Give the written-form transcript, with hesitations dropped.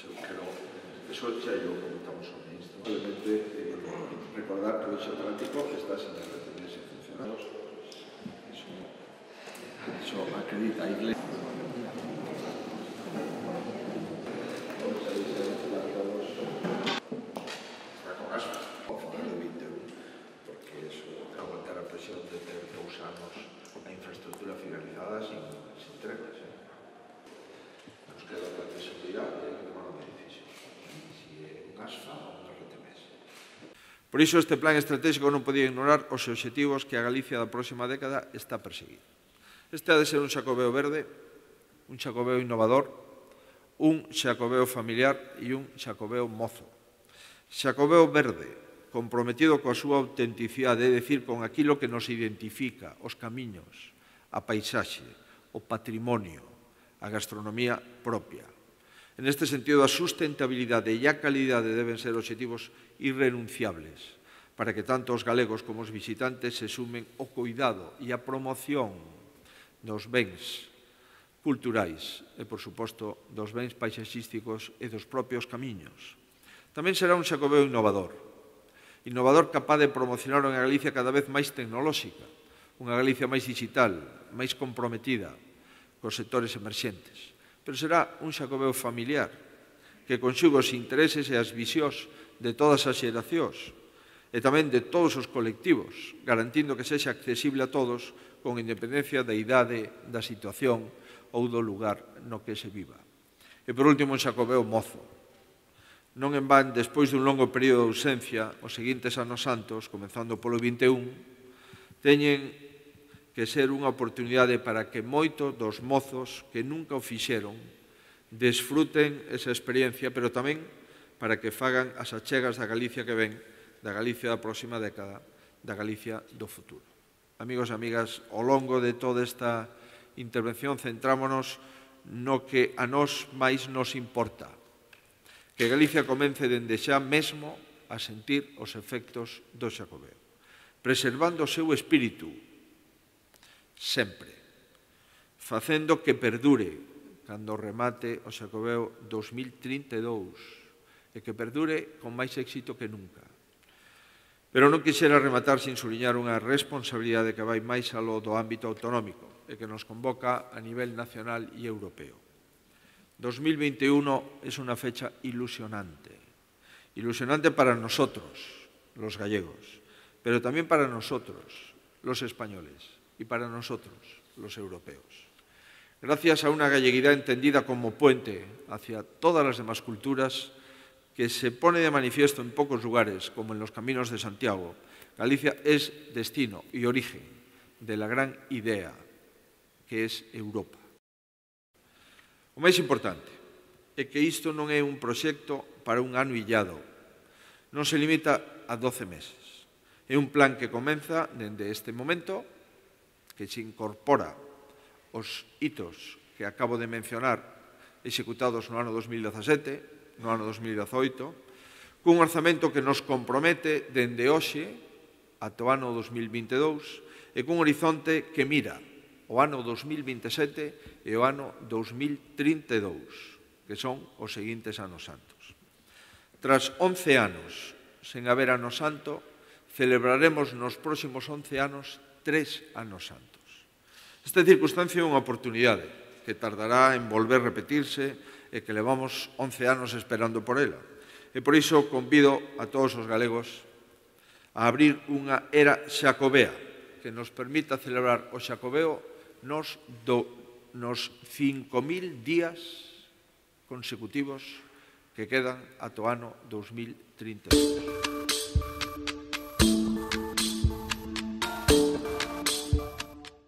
Pero eso ya yo comentamos ao ministro. Simplemente recordar que o eixo atlántico está sin retenerse funcionados. Eso acredita a Iglesia. Está con asfalto. O final de 21, porque eso aguantar a presión de ter 2 anos a infraestructura finalizada sin tregas. Nos queda para que se dirá e hai que tomar unha decisión. Si é un asfalto ou un RTMS. Por iso este plan estratégico non podía ignorar os obxectivos que a Galicia da próxima década está a perseguir. Este ha de ser un Xacobeo verde, un Xacobeo innovador, un Xacobeo familiar e un Xacobeo mozo. Xacobeo verde, comprometido coa súa autenticidade, é dicir, con aquilo que nos identifica, os camiños, a paisaxe, o patrimonio, a gastronomía propia. En este sentido, a sustentabilidade e a calidade deben ser obxectivos irrenunciables para que tanto os galegos como os visitantes se sumen ao cuidado e a promoción dos bens culturais e, por suposto, dos bens paisaxísticos e dos propios camiños. Tamén será un Xacobeo innovador capaz de promocionar unha Galicia cada vez máis tecnolóxica, unha Galicia máis digital, máis comprometida cos sectores emerxentes. Pero será un Xacobeo familiar que conxuga os intereses e as visións de todas as xeracións e tamén de todos os colectivos, garantindo que sexa accesible a todos con independencia da idade, da situación ou do lugar no que se viva. E, por último, un Xacobeo mozo. Non en van, despois dun longo período de ausencia, os seguintes anos santos, comenzando polo 21, teñen que ser unha oportunidade para que moitos dos mozos que nunca o fixeron desfruten esa experiencia, pero tamén para que fagan as achegas da Galicia que ven, da Galicia da próxima década, da Galicia do futuro. Amigos e amigas, ao longo de toda esta intervención centrámonos no que a nós máis nos importa, que Galicia comece dende xa mesmo a sentir os efectos do Xacobeo, preservando o seu espírito sempre, facendo que perdure cando remate o Xacobeo 2032 e que perdure con máis éxito que nunca. Pero non quixera rematar sin subliñar unha responsabilidade que vai máis aló do ámbito autonómico e que nos convoca a nivel nacional e europeo. 2021 es una fecha ilusionante. Ilusionante para nosotros, los gallegos, pero también para nosotros, los españoles, y para nosotros, los europeos. Gracias a una galleguidad entendida como puente hacia todas las demás culturas, que se pone de manifiesto en pocos lugares, como en los caminos de Santiago, Galicia es destino y origen de la gran idea que es Europa. O máis importante é que isto non é un proxecto para un ano illado, non se limita a 12 meses. É un plan que comeza dende este momento, que se incorpora os hitos que acabo de mencionar executados no ano 2017, no ano 2018, cun orzamento que nos compromete dende hoxe ata o ano 2022 e cun horizonte que mira o ano 2027 e o ano 2032, que son os seguintes anos santos. Tras 11 anos sen haber ano santo, celebraremos nos próximos 11 anos 3 anos santos. Esta circunstancia é unha oportunidade que tardará en volver a repetirse e que levamos 11 anos esperando por ela. E por iso convido a todos os galegos a abrir unha era xacobea que nos permita celebrar o Xacobeo nos 5.000 días consecutivos que quedan ata o ano 2032.